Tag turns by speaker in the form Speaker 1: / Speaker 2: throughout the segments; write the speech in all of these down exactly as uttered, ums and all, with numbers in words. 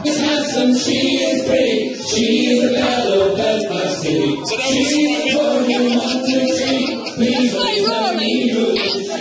Speaker 1: Handsome, she is brave, she is a fellow that must be. She is for you want to treat, please don't tell me who is she.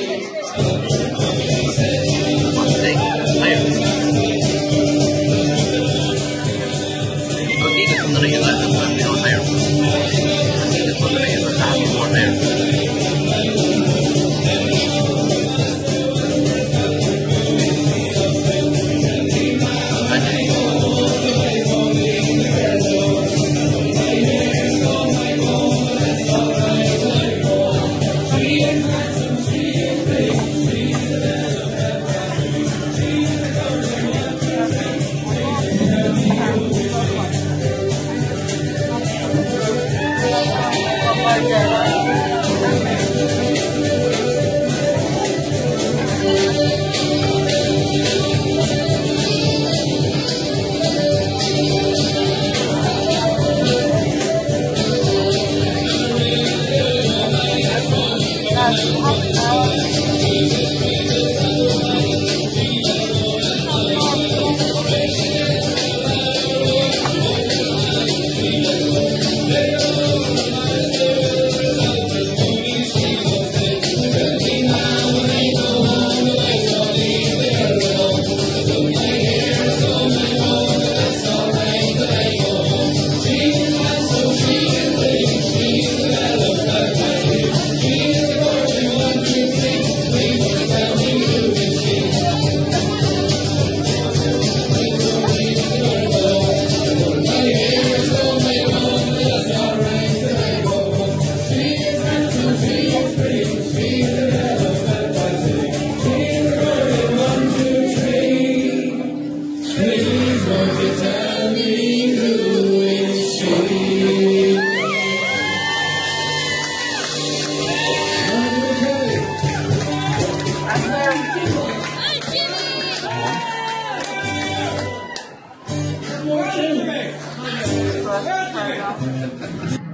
Speaker 2: Jimmy!